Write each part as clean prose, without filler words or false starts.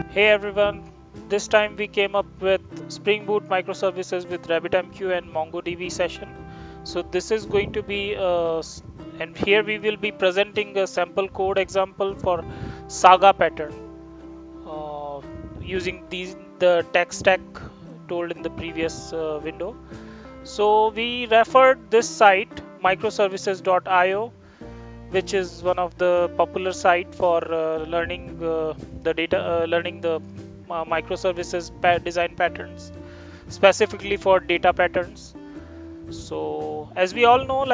Hey everyone, this time we came up with Spring Boot microservices with RabbitMQ and MongoDB session. So this is going to be, and here we will be presenting a sample code example for Saga pattern using the tech stack told in the previous window. So we referred this site microservices.io, which is one of the popular site for learning the data, learning the microservices design patterns, specifically for data patterns. So as we all know,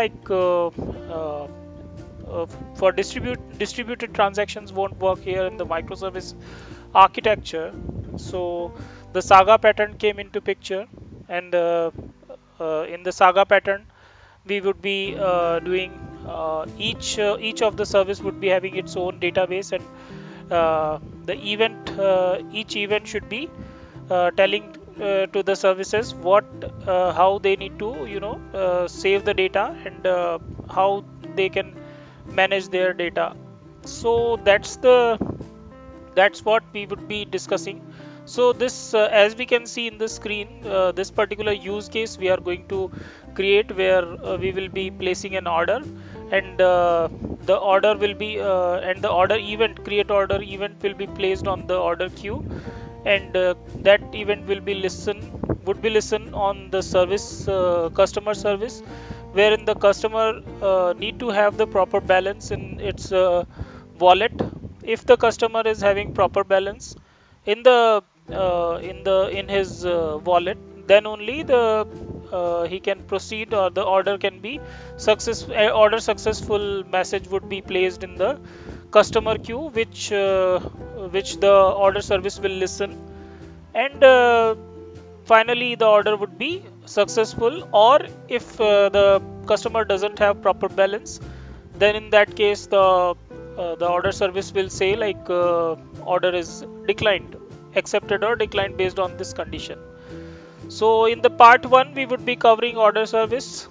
for distributed transactions won't work here in the microservice architecture. So the Saga pattern came into picture, and in the Saga pattern we would be doing each of the service would be having its own database, and the event each event should be telling to the services what how they need to save the data, and how they can manage their data. So that's what we would be discussing. So this as we can see in the screen, this particular use case we are going to create, where we will be placing an order, and the order will be and the order event, create order event, will be placed on the order queue, and that event will be listen on the service, customer service, wherein the customer need to have the proper balance in its wallet. If the customer is having proper balance in the in his wallet, then only the he can proceed, or the order can be order successful message would be placed in the customer queue, which the order service will listen, and finally the order would be successful. Or if the customer doesn't have proper balance, then in that case the order service will say like order is declined, accepted or declined based on this condition. So in the part 1 we would be covering order service.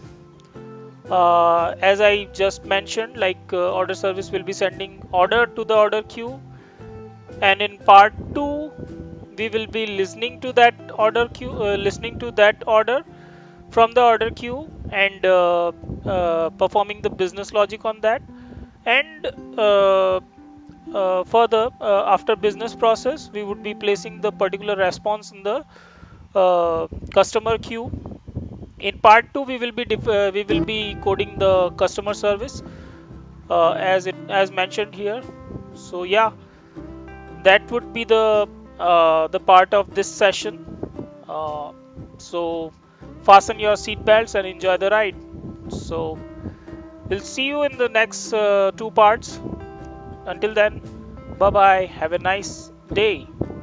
As I just mentioned, order service will be sending order to the order queue, and in part 2 we will be listening to that order queue, listening to that order from the order queue, and performing the business logic on that, and further, after business process, we would be placing the particular response in the customer queue. In part 2 we will be coding the customer service as mentioned here. So yeah, that would be the part of this session. So fasten your seat belts and enjoy the ride. So we'll see you in the next two parts. Until then, bye bye. Have a nice day.